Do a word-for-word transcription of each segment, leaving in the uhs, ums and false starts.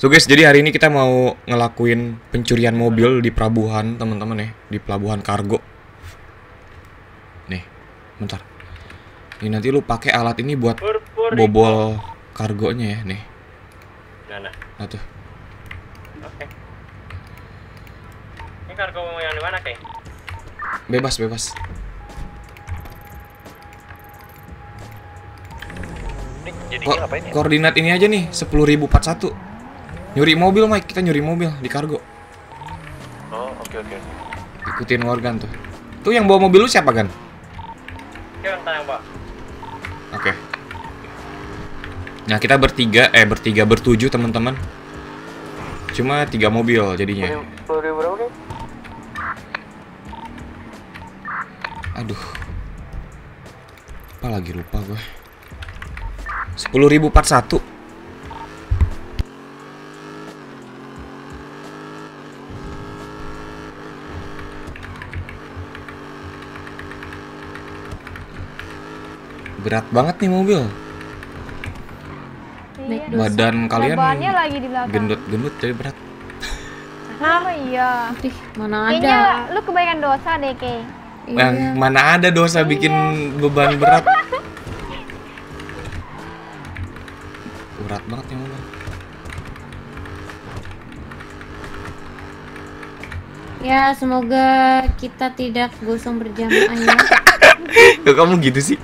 So guys, jadi hari ini kita mau ngelakuin pencurian mobil di pelabuhan, teman-teman ya, di pelabuhan kargo. Nih, bentar. Ini nanti lu pakai alat ini buat bobol kargonya ya, nih. Mana? Nah tuh. Oke. Ini kargo yang di mana, Keng? Bebas, bebas. Ko ngapain ya? Koordinat ini aja nih, sepuluh ribu empat puluh satu. Nyuri mobil, Mike. Kita nyuri mobil di kargo. Oh, oke oke. Ikutin Morgan tuh. Tuh yang bawa mobil lu siapa, Gan? Oke, tanya, Pak. Oke. Nah, kita bertiga, eh bertiga bertujuh, teman-teman. Cuma tiga mobil jadinya. sepuluh ribu berapa, Keng? Aduh. Apa lagi lupa gue. sepuluh ribu empat puluh satu. Berat banget nih mobil. Iya. Badan kalian Lebarnya lagi di belakang. gendut-gendut jadi berat. Apa iya? Ih, mana ada? Kayaknya lu kebanyakan dosa deh, Kay. Nah, Iya. mana ada dosa bikin beban berat. Berat banget nih mobil. Ya, semoga kita tidak gosong berjamaah ya. Kok kamu gitu sih?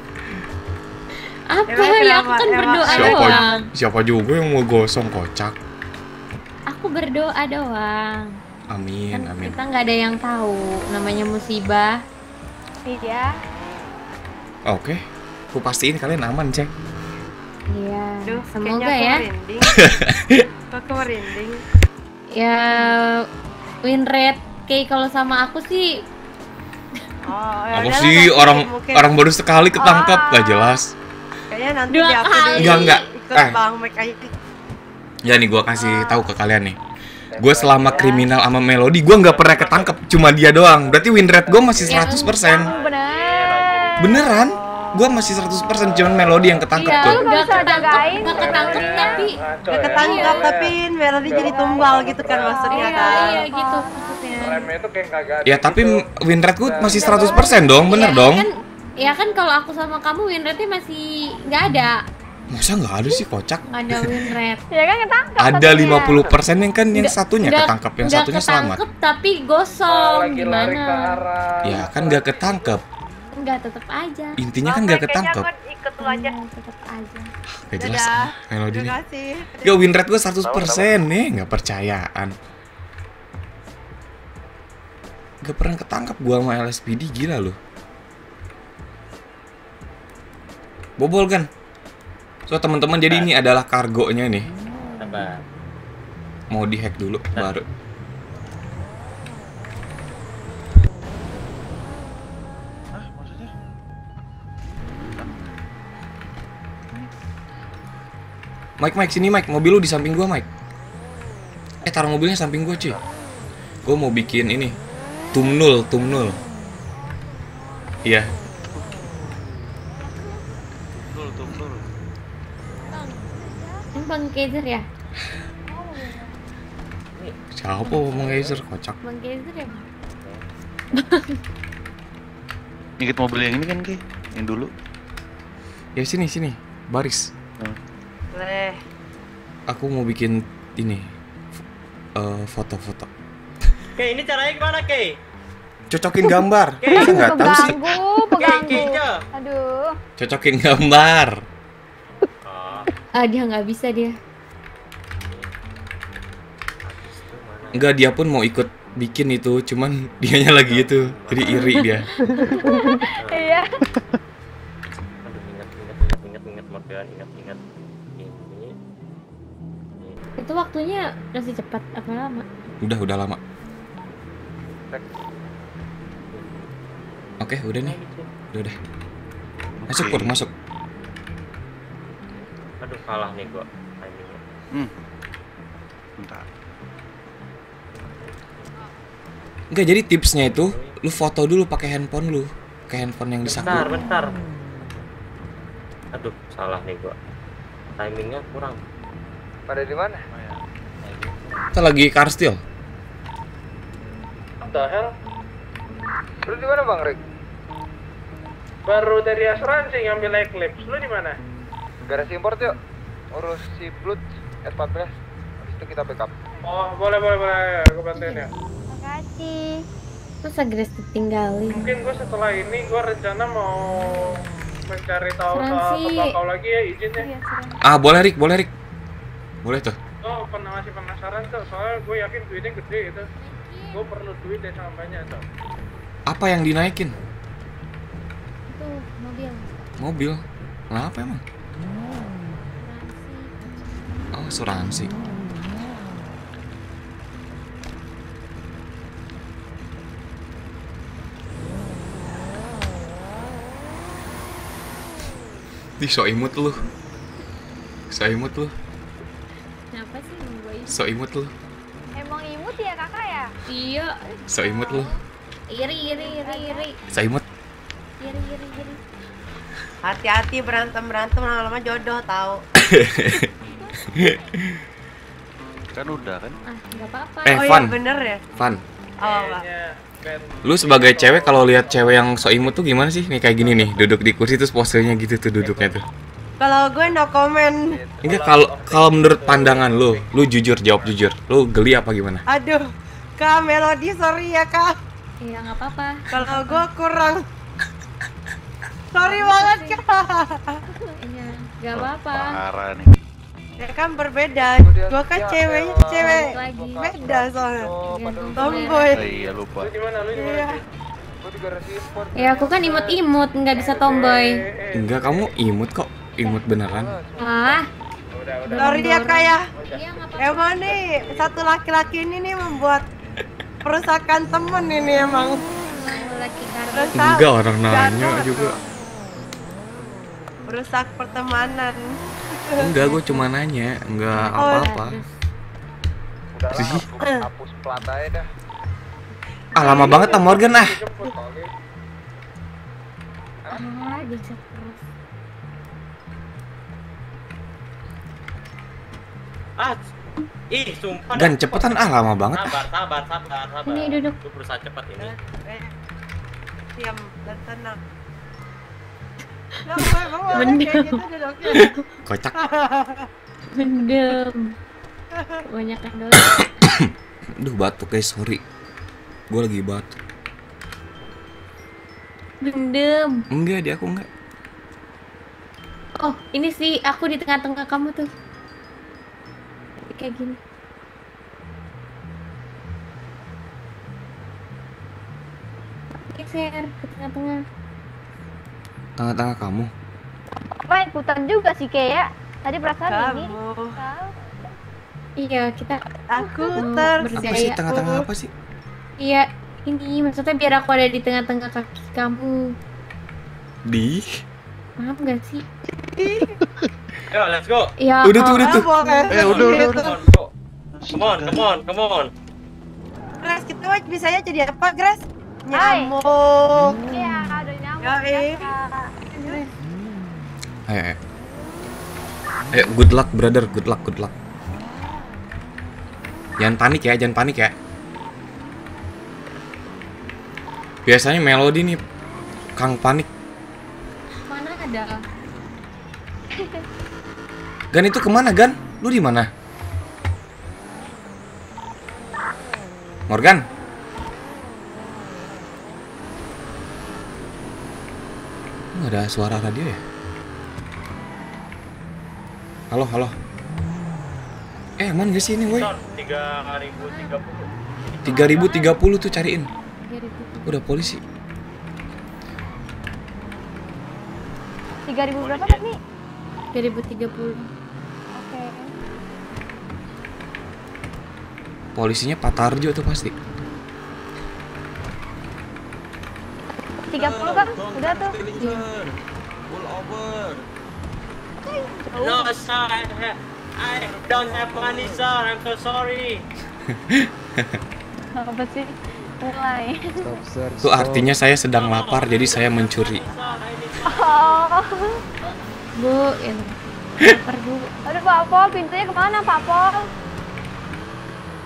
Apa Emang ya? Aku kenapa? kan Emang berdoa Siapa, doang. siapa juga yang mau gosong, kocak. Aku berdoa doang. Amin, Kan amin. kita nggak ada yang tahu namanya musibah. Iya. Oke, aku pastiin kalian aman, cek. Iya. Duh, Semoga kayaknya ya. aku merinding. Kok aku merinding? Ya, win rate kayak kalau sama aku sih Oh, ya Aku udahlah, sih nanti orang mungkin. orang baru sekali ketangkap, Ah. gak jelas. Kayaknya nanti Dua di aku kali. di- Enggak, enggak. ikut Eh. Bang Mike aja. Ya nih, gua kasih tahu ke kalian nih. Gue selama kriminal sama Melody, gue nggak pernah ketangkep, cuma dia doang. Berarti win rate gue masih seratus persen. Bener. Beneran? Gue masih seratus persen, cuman Melody yang ketangkep iya tuh. Lu nggak nggak bisa ketangkep, jagain. nggak ketangkep tapi Gak ketangkap tapi Melody jadi tumbal gitu kan maksudnya iya kan. iya gitu maksudnya. Remnya itu kayak kagak. Ya tapi win rate gue masih seratus persen dong, bener Iya, dong. Kan, ya kan kalau aku sama kamu win rate-nya masih nggak ada, Masa nggak ada sih, kocak? nggak ada win rate. Ya kan ketangkap. Ada katanya. lima puluh persen yang kan yang Nggak- satunya nggak- ketangkep, yang nggak satunya selamat. ketangkep tapi gosong lagi lari ke gimana? arah. Ya kan nggak ketangkep. Nggak, tetep aja. Intinya kan nggak ketangkep. Ikut lu aja. Hmm, tetep aja. Gak jelas Dadah. ah, Melody Terima nih. kasih. Ya win rate gue seratus persen nih, nggak percayaan. Gak pernah ketangkep gue sama L S P D, gila loh. Bobol kan? So teman-teman, jadi ini adalah kargonya nih. Sabar. Mau dihack dulu baru. Mike, Mike, sini Mike, mobil lu di samping gua, Mike. Eh, taruh mobilnya samping gua, cuy. Gua mau bikin ini. Tumnul, tumnul. Iya. Ini Bang Kezer ya? Siapa ngomong Acer, kocak. Bang Kezer ya? Bang? Nyikit mobil yang ini kan, Ki? Yang dulu. Ya sini, sini. Baris. Boleh. Aku mau bikin ini. eh, foto-foto. Oke, ini caranya gimana, Kay? Cocokin gambar. Masa nggak tahu sih? Peganggu, Kay, peganggu. Kaynya. Aduh. Cocokin gambar. Oh, Ah, dia nggak bisa dia. Enggak, dia pun mau ikut bikin itu, cuman dianya lagi itu. Jadi iri dia. Iya. aduh, ingat, ingat, ingat, ingat, ingat, Morgan, ingat, ingat. Ini, ini. Itu waktunya masih cepat apa lama? Udah, udah lama. Oke, udah nih. Udah, udah. Masuk, Pur, masuk. Aduh, salah nih gua timingnya. Hmm. Bentar. Enggak, jadi tipsnya itu lu foto dulu pakai handphone lu, pakai handphone yang di saku. Bentar, bentar. Aduh, salah nih gua. Timingnya kurang. Pada di mana? Kita lagi car steal. What the hell? Lu di mana Bang Rick? Baru dari asuransi ngambil Eclipse. Lu di mana? Garasi import yuk. Urus si Blood S empat belas. Habis itu kita backup. Oh, boleh boleh boleh. Aku bantuin ya. Makasih. Terus Agres ditinggalin. Mungkin gue setelah ini gue rencana mau mencari tahu soal Asuransi. tembakau lagi ya izinnya. Iya, serem. Ah, boleh Rik, boleh Rik. Boleh tuh. Oh, pernah masih penasaran tuh, soalnya gue yakin duitnya gede itu. Gue perlu duit yang sama banyak tuh. Apa yang dinaikin? Itu mobil. Mobil. Kenapa emang? Oh, asuransi. Ih, so imut lu. So imut lu. Kenapa sih nungguin? So imut lu. Emang imut ya kakak ya? Iya. So imut lu. Iri iri iri iri. So imut. Iri iri iri. Hati-hati berantem-berantem lama-lama jodoh tahu. Kan udah kan. Ah, nggak apa-apa. Eh, Oh Van. iya bener ya? Van. Oh enggak. Kayaknya Ben. Lu sebagai cewek kalau lihat cewek yang so imut tuh gimana sih? Nih kayak gini nih, duduk di kursi terus posenya gitu tuh duduknya tuh. Kalau gue no comment. Enggak, kalau kalau menurut pandangan lu, lu jujur jawab jujur. Lu geli apa gimana? Aduh, Kak Melody sorry ya Kak. Iya nggak apa-apa. Kalau gue kurang. Sorry banget Kak. Iya nggak apa-apa. Parah nih. Ya kan berbeda. Gue kan ceweknya cewek Lagi. beda soalnya. Gantung Tomboy. Oh, iya lupa. Lu di mana? Lu di mana? Iya. Gue di garasi import. Ya aku kan imut-imut, nggak bisa tomboy. Enggak, kamu imut kok. Imut beneran. Ah, Udah, udah. Sorry ya Kak ya. iya nggak apa-apa. Emang nih satu laki-laki ini nih membuat perusakan temen ini emang. Lagi karena Rusak. Enggak, orang nanya Jatuh. juga. Merusak pertemanan. Enggak, gue cuma nanya, enggak Oh, apa-apa. Udah lah, Sih. hapus, hapus plat aja dah. Ah, lama banget ah Morgan ah. Jemput kali. ah bisa terus. Ah, ih, sumpah. Gan cepetan ah, lama banget. Sabar, sabar, sabar, sabar. Ini duduk. Lu berusaha cepat ini. Eh, diam dan tenang. Kenapa emang orang Mending. kayak gitu duduknya? Kocak. Mendem. Banyak yang dulu. Duh, batuk guys, sorry. Gue lagi batuk. Mendem. Enggak, di aku enggak. Oh, ini sih aku di tengah-tengah kamu tuh. Kayak gini. Geser ke tengah-tengah. Tengah-tengah kamu. Wah, ikutan juga sih kayak. Tadi perasaan ini. Kamu, Tahu. Iya, kita aku Oh, ter. Apa berjaya. sih tengah-tengah apa sih? Iya, ini maksudnya biar aku ada di tengah-tengah kaki kamu. Di. Paham gak sih? Yo, let's go. Ya, Udah tuh, oh, udah tuh. Eh, udah, udah, Come udah. on, bro. Come on, come on, come on. Grace, kita mah bisanya jadi apa, Grace? Hai. Nyamuk. Iya, ada nyamuk. Yoi. Kakak. Ayo, ayo. Ayo, good luck brother, good luck, good luck. Jangan panik ya, jangan panik ya. Biasanya Melody nih Kang panik. mana ada? Gan itu kemana Gan? Lu di mana? Morgan? Nggak ada suara radio ya? Halo, halo. Eh, aman gak sih ini, woi? tiga ribu tiga puluh. tiga ribu tiga puluh tuh cariin. tiga ribu. Udah polisi. tiga ribu berapa tadi? tiga ribu tiga puluh. Oke. Polisinya Pak Tarjo tuh pasti. tiga puluh kan? Udah tuh. No, sir. I, I don't have money, sir. I'm so sorry. Apa sih? Mulai. Tuh artinya saya sedang lapar jadi saya mencuri. Oh. Bu, ini lapar bu. Aduh Pak Pol, pintunya kemana Pak Pol?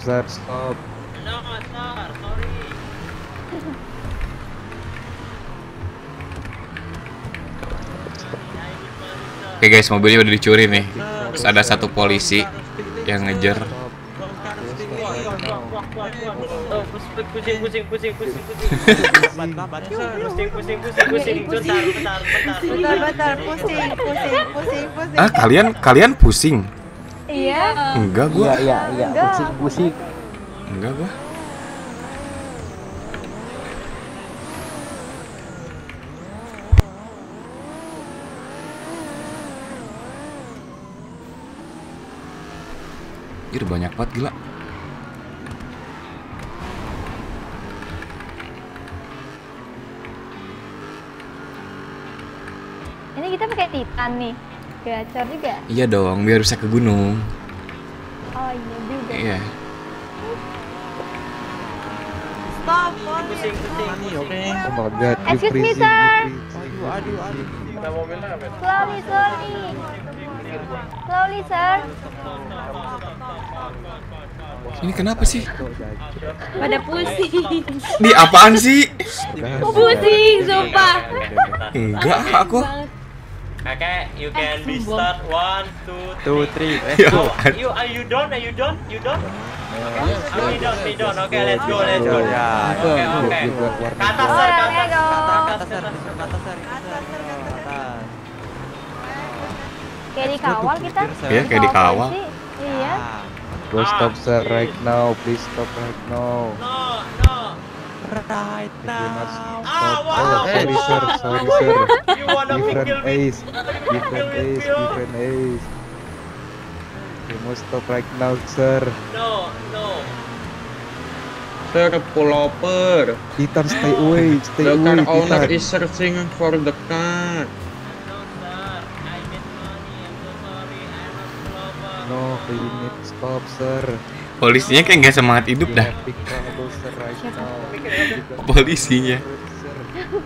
sir, stop. No, sir, sorry. Oke guys, mobilnya udah dicuri nih. Terus ada satu polisi yang ngejar. Oh, pusing, pusing, pusing, pusing, pusing, pusing. Pusing, pusing, pusing, pusing. Bentar, bentar, bentar. Bentar, bentar, pusing, pusing, pusing, pusing. Ah, kalian kalian pusing? Iya. Enggak gua. iya, iya. Pusing, pusing. Enggak gua. Ih, udah banyak banget gila. Ini kita pakai Titan nih. Gacor juga. Iya dong, biar bisa ke gunung. Oh iya juga. Iya. Stop, polisi. Pusing, pusing, pusing. Oh my god, you Excuse me, freezing, sir. you freezing. Aduh, aduh. Kita mobilnya apa? Slowly, slowly. Slowly, sir. Ini kenapa sih? Pada pusing. Di apaan sih? Pusing, sumpah. Enggak, aku. Okay, you can be start one, two, Two, three, Ya, Oh, apaan? you are you done? Are you done? You done? Okay. Oh, we done, we done. Okay, let's go, let's go. Ya, Okay, okay. you got warning. Ke atas, sir, ke Orangnya atas. dong. Ke atas, ke atas. Kayak dikawal kita. Iya, kayak dikawal. polisi. Iya. Go stop sir right now, please stop right now. No, no. Right Ah, stop. what Oh, the sorry sir, fuck? sorry sir. You wanna Different kill me? ace, different ace, different ace. You must stop right now sir. No, no. Sir, pull over. Titan stay away, stay The away car owner Titan. is searching for the car. No, sir. I need money. I'm so sorry. I'm not lover. No, we need stop sir. Polisinya kayak nggak semangat hidup You dah. have big trouble sir right now. Polisinya. Sir.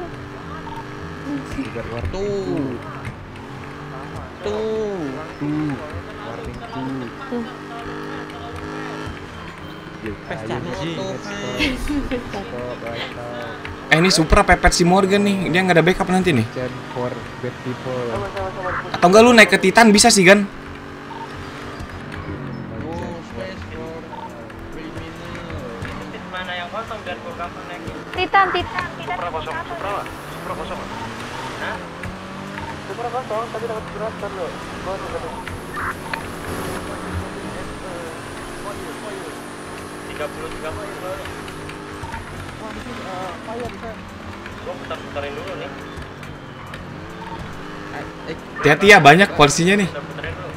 You got warning Tuh. Tuh. two, warning two. Tuh. You stop, stop right now. Eh, ini Supra pepet si Morgan nih. Dia nggak ada backup nanti nih. Stand for bad people. Atau enggak lu naik ke Titan bisa sih, Gan? Titik mana yang kosong dan gua kapan naikin? Titan, Titan, Titan. Supra kosong, Supra lah. Supra kosong. Hah? Supra kosong, tapi dapat gerakan loh. Gua tuh tiga puluh tiga puluh. Gua putar-putarin dulu nih. Hati-hati ya, banyak polisinya nih. Putar-putarin dulu.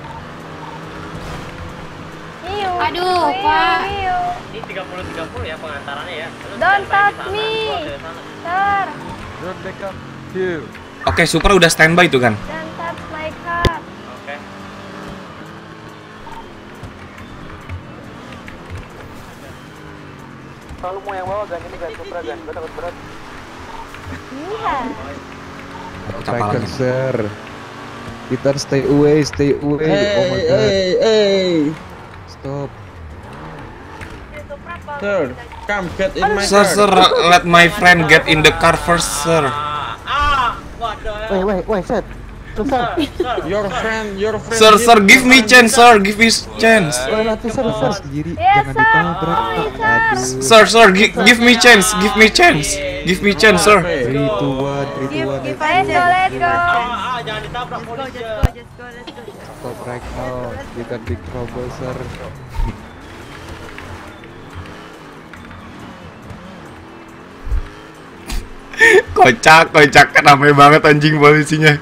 Iu. Aduh, Iu, Pak. iu. Ini tiga puluh tiga puluh ya pengantarannya ya. Lu Don't standby di touch sana, me. gua ada di sana. Sir, Don't back up. Here. Oke, Supra udah standby tuh kan. don't touch my car. Oke. Kalau mau yang bawa gan ini gan Supra gan, gua takut berat. Iya. Kita Striker palangin. sir. Titan stay away, stay away. Oh my god. hey, hey. Stop. Sir, come get in my Sir, car. sir, let my friend get in the car first, sir. Ah, ah, what the hell? wait, wait, set. Sir, sir, Your friend, your friend. Sir, hit sir, give me my chance, car. sir, give me chance. Oh, nanti sir, sir sendiri. Yes, Jangan sir. ditabrak. Sorry, sir. Aduh. Sir, sir, gi- give me chance, give me chance, give me chance, sir. Three, two, one, three, two, Give, one. give Let's go, let's go. Ah, ah, jangan ditabrak Just go, polisi. just go, just go, let's go. Stop right now. You got big trouble, sir. Kocak, kocak, ramai banget anjing polisinya.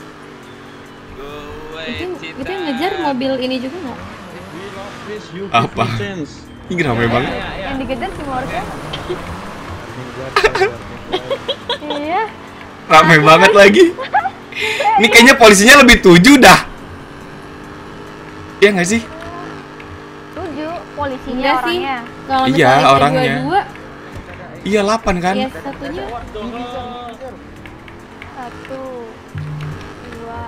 Itu, itu yang ngejar mobil ini juga nggak? We love this, you give Apa? me chance. Ini ramai banget. Yang dikejar si Morgan. Warning guard, sir, warning guard. Iya. Ramai banget lagi. Ini kayaknya polisinya lebih tujuh dah. Iya nggak sih? Tujuh polisinya Enggak sih. orangnya. Kalau Iya, misalnya kita orangnya. dua-dua, Iya, delapan kan? ya satunya Satu, dua.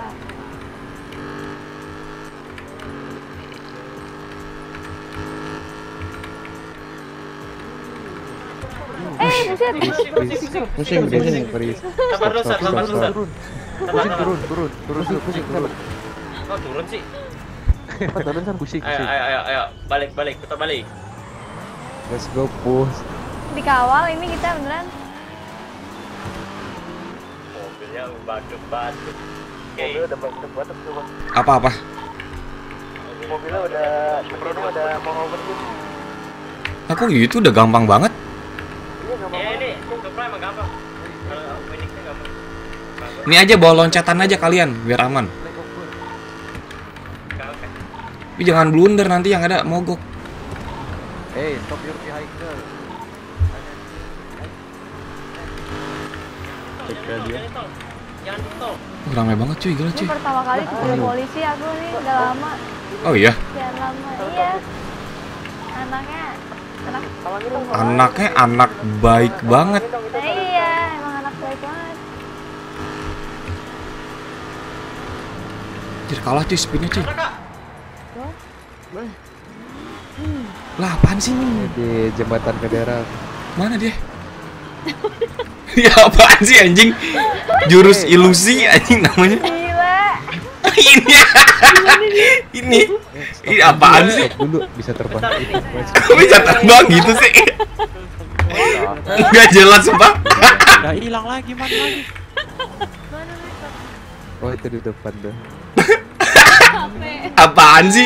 buset. Pusing, pusing, Pris. Sabar dulu, Sar, sabar dulu, Sar. Sabar, sabar. Turun, turun, turun, turun, pusing, turun. Kok turun sih? Turun kan pusing, Ayo, pusing. ayo, ayo, ayo. Balik, balik, putar balik. Let's go push. Dikawal ini kita beneran. Mobilnya batuk-batuk. Oke. Mobilnya udah batuk-batuk tuh, Bang. Apa-apa? Mobilnya udah, mobilnya udah mau overheat. Aku gitu udah gampang banget. Iya, nggak Ya mau. ini, Supra emang gampang. Kalau Phoenix-nya gampang. Ini aja bawa loncatan aja kalian biar aman. Oke, oke. Tapi jangan blunder nanti yang ada mogok. Hey, stop your vehicle. Cek radio. Jangan di tol. Jangan di tol. Oh, ramai banget cuy, gila Ini cuy. pertama kali ketemu polisi aku nih, udah lama. Oh iya, Sekian lama. Iya. Anaknya anak anaknya anak baik banget. Nah, iya, emang anak baik banget. Jadi kalah cuy speednya cuy. Kak. Lah apaan sih ini? Di jembatan federal. Mana dia? Ya apaan sih anjing? Jurus ilusi anjing namanya. Gila. Ini. Ini. Ini apaan sih? Stop dulu, bisa terbang. Kok bisa terbang gitu sih? Nggak jelas sumpah. Udah hilang lagi, mana lagi? Oh itu di depan tuh. Apaan sih?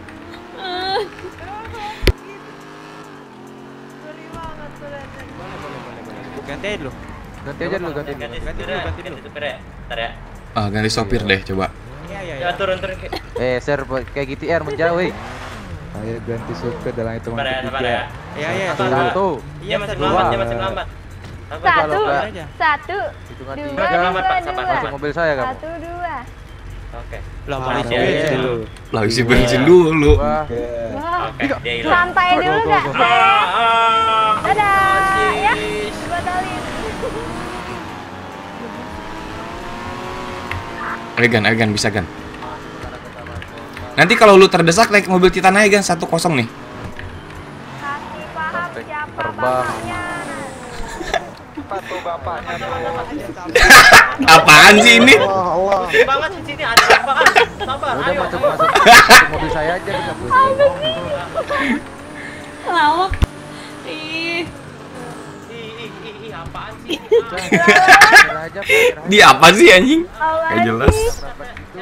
Ganti aja dulu. Ganti aja dulu, ganti dulu. Ganti Ganti supir dulu, ya, ganti ganti dulu. supir ya. Ntar ya. Ah ganti sopir deh coba. Iya, iya, Ya iya. turun, turun. Ki. Eh, Sir, kayak G T R menjauh, weh. Ayo ganti supir dalam hitungan Sabar ya, sabar ya. ketiga. Iya, iya. Sabar. Satu, Dia masih satu, melambat, dua. dia masih melambat. Sabar. Satu, kalau nggak- aja. satu, hitungan dua, tiga. Selamat, dua, Pak, sabar. dua. Masuk mobil saya kamu. Satu, dua. Oke. Lah, Ah, balik iya, aja iya. dulu. Lah isi bensin dulu. Wah, Wah, Oke, dia hilang. santai dulu nggak? Ah, ah. Dadah, ya. Sis. Batalin. Ayo Gan, ayo Gan, bisa Gan. Nanti kalau lu terdesak naik mobil Titan aja Gan, satu kosong nih. Kasih paham Sampai siapa terbang. bapaknya. patuh bapaknya tuh. Apaan sih ini? Pusing banget di sini ada apaan? Sabar, Udah ayo. masuk ayo. masuk masuk mobil saya aja kita. Lawak. Ih. Ih, ih, ih, ih, apaan sih? Serah aja, serah aja. Dia apa sih anjing? Apaan Gak jelas. sih? Rapat gitu.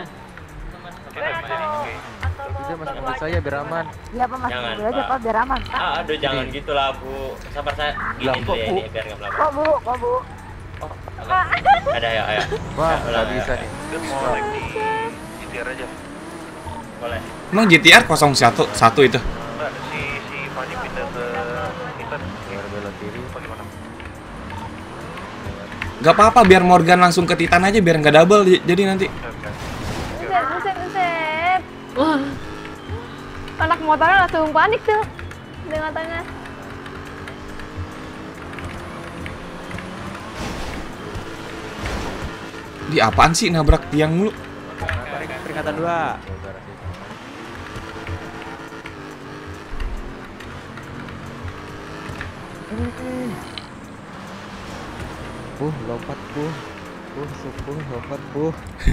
Udah masuk mobil saya biar aman. Iya, Pak, masuk Jangan, mobil aja, Pak. Pak, biar aman. Pak. Ah, aduh jangan gitu lah, Bu. Sabar saya. Gini Lah, dulu ya kok, Bu? ini biar enggak melabrak. Kok, Bu? Kok, Bu? Pak. Ada ya, ayo. Wah, Ya, nggak ulang, bisa ya. nih. G T R aja. Boleh. Emang G T R nol satu satu itu? Enggak, si si Fanny pindah ke Titan. Biar belok kiri. Apa gimana? Gak apa-apa biar Morgan langsung ke Titan aja biar nggak double j- jadi nanti. Oke, oke. Buset, buset, buset. Wah. Anak motornya langsung panik tuh. Dengan tengah. Di apaan sih nabrak tiang mulu? Peringatan dua. Puh, lompat puh. Puh, supuh, lompat puh.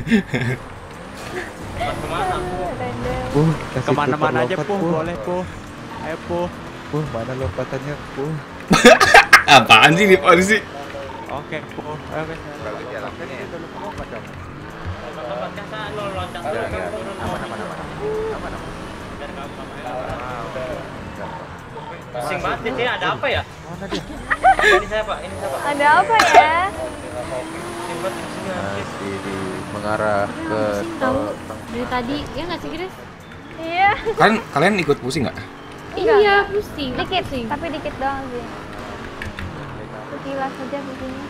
Kemana? Random. Puh, kasih Kemana-mana putar aja, lompat, Puh. Boleh, Puh. Ayo, Puh. Puh, mana lompatannya, puh. Apaan sih di polisi? Oke, Puh. Ayo, guys. Bagus ya langsungnya. Lompat kasa lo loncat Ya, dulu, ya. turun. Aman, aman, aman. Aman, aman. Biar nggak apa-apa. Ah, udah. Pusing banget di sini ada apa ya? Mana dia? Ini saya, Pak. Ini saya, Pak. Ada apa ya? Pusing banget di sini. Nah, di, di mengarah ke Tahu tol. dari tadi ya nggak sih Grace? Iya. Kalian kalian ikut pusing nggak? Enggak, Iya enggak. pusing. Dikit, pusing. tapi dikit doang sih. Sekilas aja begini.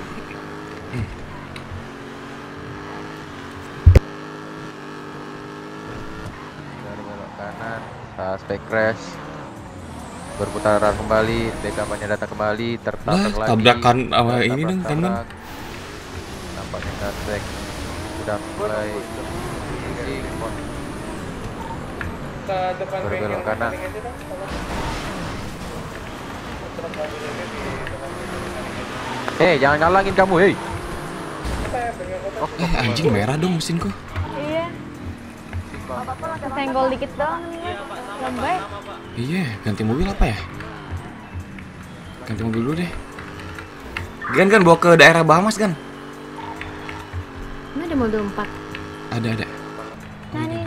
Dari belok kanan, suspek crash. Berputaran kembali, B K-nya datang kembali, tertabrak Lah, lagi. tabrakan sama Tabrak, ini dong, temen. tabrak. Nampaknya suspek sudah mulai pusing. Berbelok kanan. Eh, jangan ngalangin kamu, hei. Eh anjing merah dong mesinku. Iya. Senggol dikit doang nih. Lambai. Iya, ganti mobil apa ya? Ganti mobil dulu deh. Gan kan bawa ke daerah Bahamas kan? Ini ada mobil empat. Ada ada. Nah nih.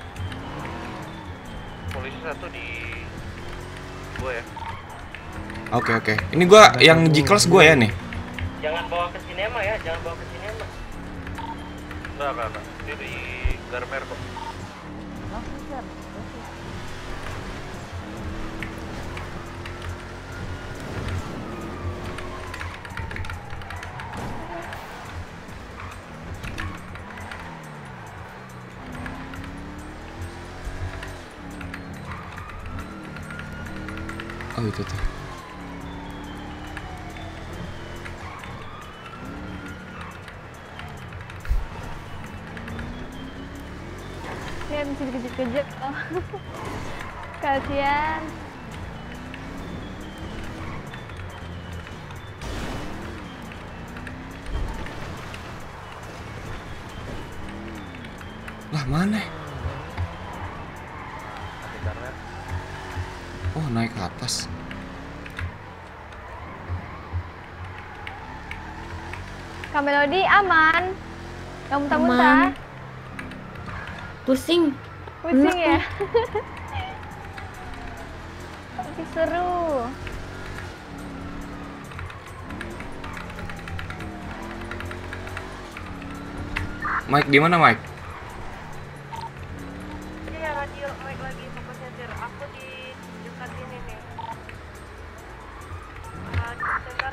Polisi satu di gua ya. Oke oke. Ini gua yang G-Class gua ya nih. Jangan bawa ke sinema ya, jangan bawa ke sinema. Enggak, enggak, enggak. Dia di Garmer kok. Oh itu tuh. Ya mesti dikejut-kejut. Oh. Kasian. Lah mana? Oh naik ke atas. Kak Melody aman. Gak muntah-muntah. Pusing. Pusing Enak ya. Tapi seru. Mike di mana Mike? Iya, radio Mike lagi fokus nyetir. Aku di dekat ini nih. Ah, sebentar.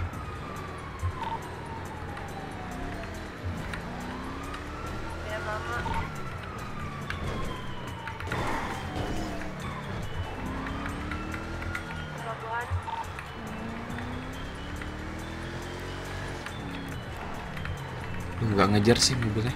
Ya, Mama. Pelabuhan. Lu nggak ngejar sih mobilnya.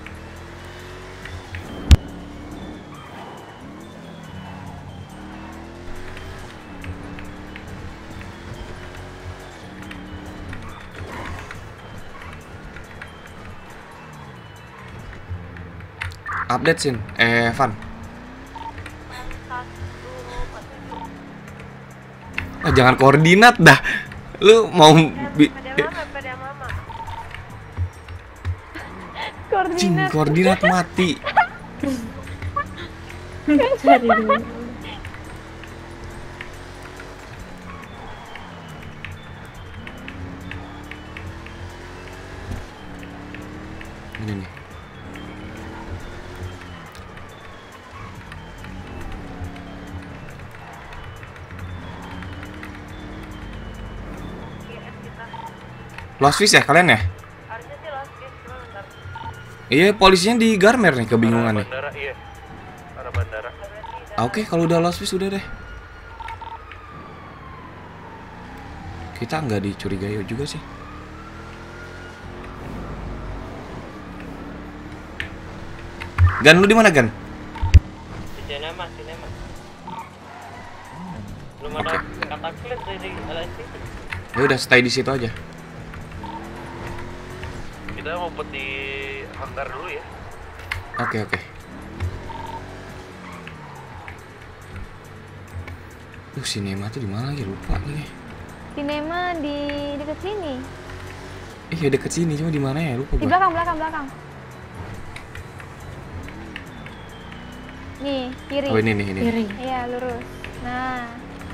Update Sin, eh Van. Ah, jangan koordinat dah. Lu mau bi Pada Mama, pada Mama. Cing, Koordinat. koordinat mati. Cari dulu. Ini nih. Lost Fish ya kalian ya? Harusnya sih lost case, cuma bentar. Iya, polisinya di Garmer nih, kebingungan nih. Bandara, iya. Arah bandara. Ah, Oke, kalau udah Lost Fish udah deh. Kita nggak dicurigai juga sih. Gan, lu di mana Gan? Di sinema, sinema. Belum ada kata klik dari L S D. Ya udah stay di situ aja. Kita ngumpet di hanggar dulu ya. Oke oke. Duh, sinema tuh di mana lagi? Lupa lagi. Sinema di dekat sini. Iya deket sini, cuma di mana ya? Lupa Di gua. belakang, belakang, belakang. Nih, kiri. Oh ini nih ini. Kiri. Iya, lurus. Nah.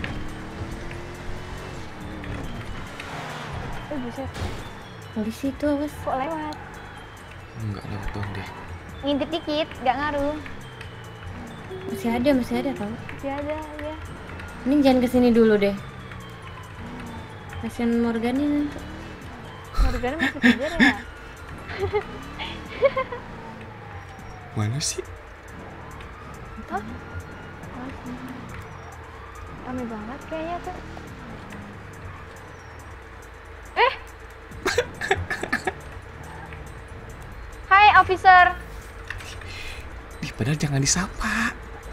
Eh, buset. Polisi tuh awas. Kok lewat? Enggak lewat dong deh. Ngintip dikit, gak ngaruh. Masih ada, masih ada tau. Masih ada, ya. Ini jangan kesini dulu deh. Kasian Morgani nanti. Morgana masih kejar ya? Mana sih? Hah? Rame banget kayaknya tuh. Eh! Hai, officer. Ih, padahal jangan disapa.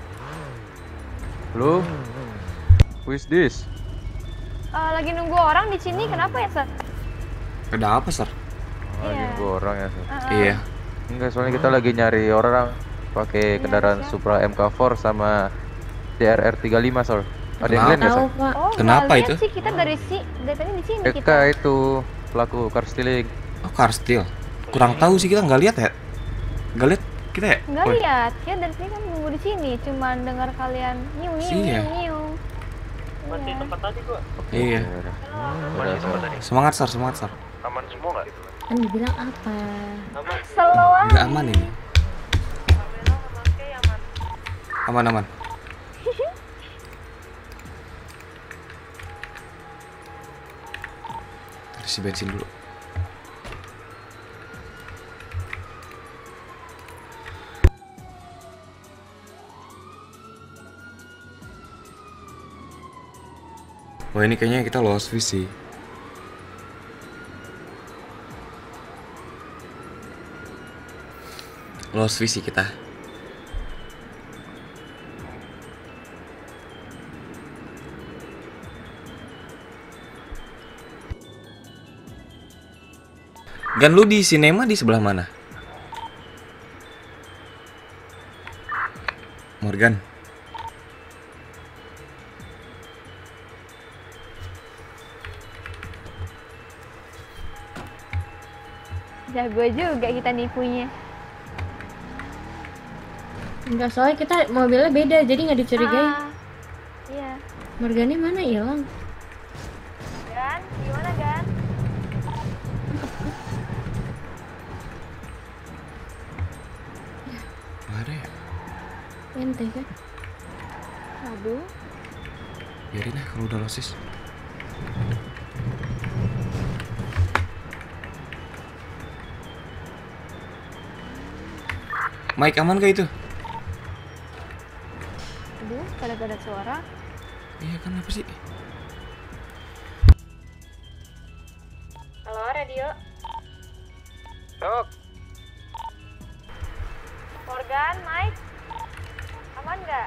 Halo? Who is this? Eh, lagi nunggu orang di sini, kenapa ya, Sir? Ada apa, Sir? Oh, lagi nunggu orang ya, Sir. Iya. Enggak, soalnya kita lagi nyari orang pakai kendaraan Supra M K empat sama D R R tiga lima, Sir. Ada yang lain nggak, Tahu, Sir? Pak. Oh, Kenapa nggak itu? lihat sih kita dari si dari tadi di sini Eka kita. itu pelaku car stealing. Oh, car steal. Kurang tahu sih, kita nggak lihat ya. Nggak lihat kita ya? Nggak Woi. lihat, kita dari sini kan nunggu di sini, cuman dengar kalian nyiu nyiu Iya. nyiu nyiu. Masih Iya. tempat tadi gua. Iya. Ya udah. Masih tempat tadi. Semangat, Sir, semangat, Sir. Aman semua nggak? Kan dibilang apa? Aman. Slow Nggak aman ini. Aman, aman. Isi bensin dulu. Wah, ini kayaknya kita lost visi. Lost visi kita. Dan lu di sinema di sebelah mana? Morgan. Jago juga kita nipunya. Enggak, soalnya kita mobilnya beda, jadi nggak dicurigai. Ah, iya. Morgannya mana hilang? Gan, gimana Gan? Gak ada ya? Ente kan? Aduh. Biarin ya kalau udah losis. Mike, aman gak itu? Aduh, pada ada suara. Iya kan, apa sih? Halo, radio. Sok. Morgan, Mike. Aman nggak?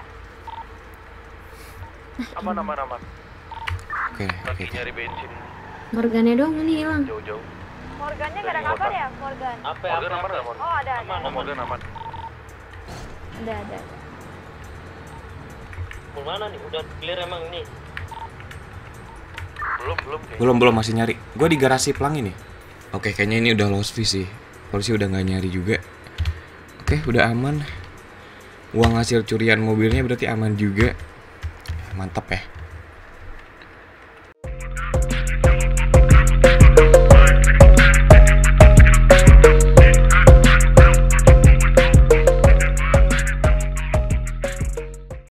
Aman, aman, aman. Oke, oke. Lagi nyari bensin Morgannya doang ini hilang. jauh-jauh. Morgannya nggak ada kabar ya, Morgan? Apa Morgan apa? aman nggak, Morgan? Oh, ada, ada. Aman, Oh, Morgan aman. Ada, ada. Mau mana nih? Udah clear emang ini. Belum, belum. kayaknya. Belum, belum, masih nyari. Gue di garasi Pelangi nih. Oke, kayaknya ini udah lost visi. Polisi udah nggak nyari juga. Oke, udah aman. Uang hasil curian mobilnya berarti aman juga. Mantap ya.